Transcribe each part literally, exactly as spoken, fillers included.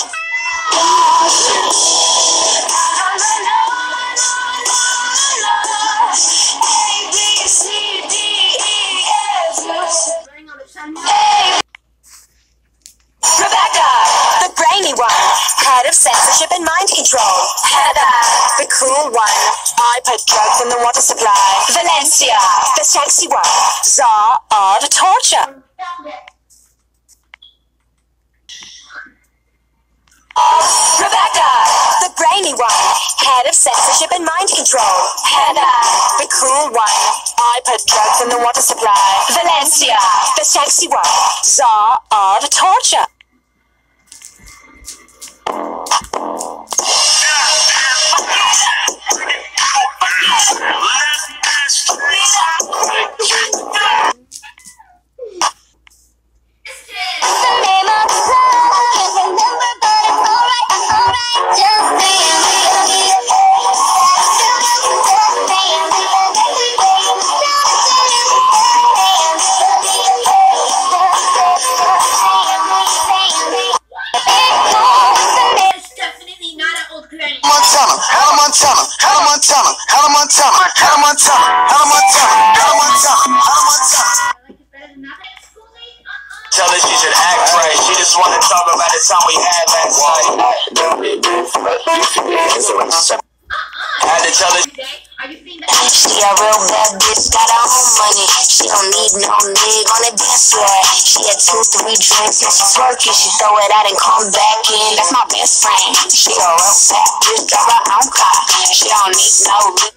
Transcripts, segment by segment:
Head of censorship and mind control. Heather, the cool one. I put drugs in the water supply. Valencia, the sexy one. Czar of torture. Rebecca, the brainy one. Head of censorship and mind control. Heather, the cool one. I put drugs in the water supply. Valencia, the sexy one. Czar of torture. Tell her she should act right. She just wanna talk about the time we had last night. I had to tell her. She a real bad bitch, got her own money. She don't need no nigga on the dance floor. She had two, three drinks and she twerking. She throw it out and come back in. That's my best friend. She a real bad bitch, got her own car. She don't need no.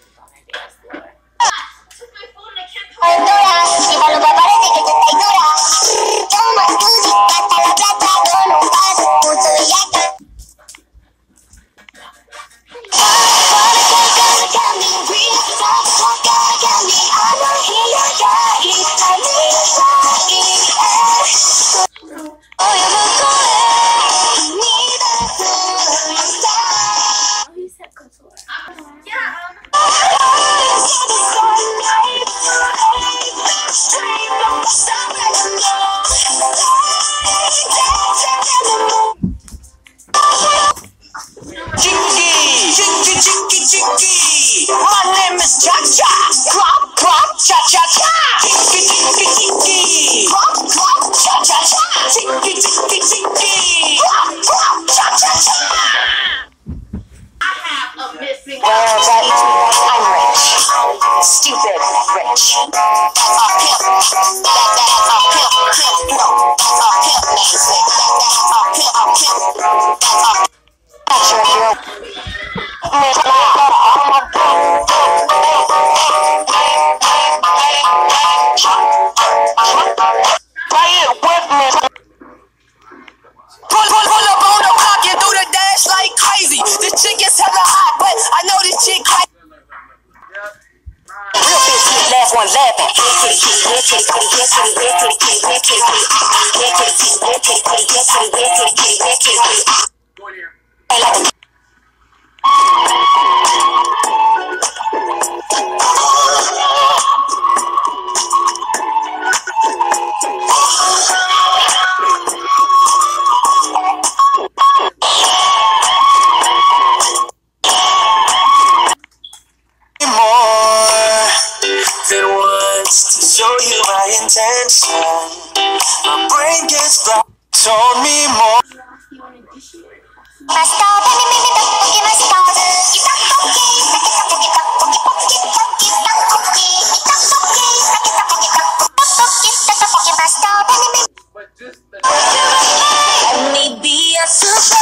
My name is Cha Cha. Clop, clop, cha cha cha. Tinky, tinky, tinky. Clop, clop, cha cha cha. Tinky, tinky, tinky. Clop, clop, cha cha cha. I have a missing. Well, right, I'm rich. Stupid rich. That's our pimp. That, that's our pimp. Pimp, no. That's our pimp. That's our pimp. Our pimp. That's our. That's your hero. Pull, pull, pull up on the block and do the dash like crazy. This chick is hella hot, but I know this chick crazy. Real bitch, be the last one laughing. Head to the key, head to the kitty, head to the head to the kitty, head to the kitty, head to the kitty, head to the kitty, head to the head to the kitty, head to the kitty. Hey, like a show you my intention. My brain gets blocked. Told me more. Let me be a super